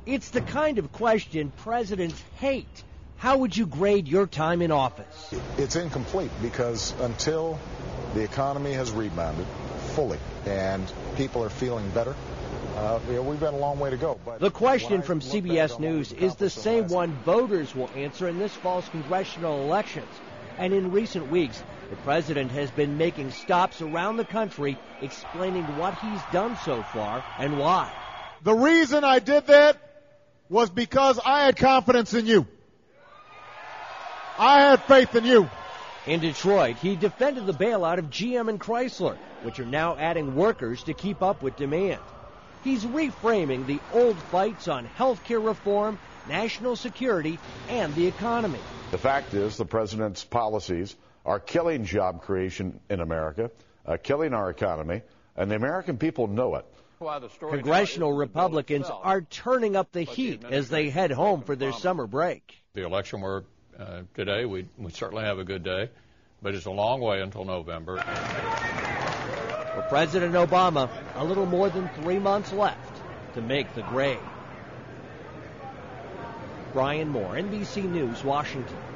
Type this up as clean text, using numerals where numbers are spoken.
It's the kind of question presidents hate. How would you grade your time in office? It's incomplete because until the economy has rebounded fully and people are feeling better, we've got a long way to go. But the question from CBS News is the same one voters will answer in this fall's congressional elections. And in recent weeks, the president has been making stops around the country explaining what he's done so far and why. The reason I did that was because I had confidence in you. I had faith in you. In Detroit, he defended the bailout of GM and Chrysler, which are now adding workers to keep up with demand. He's reframing the old fights on health care reform, national security, and the economy. The fact is the president's policies are killing job creation in America, killing our economy, and the American people know it. Congressional Republicans are turning up the heat as they head home for their summer break. The election we're today, we certainly have a good day, but it's a long way until November. For President Obama, a little more than 3 months left to make the grade. Brian Moore, NBC News, Washington.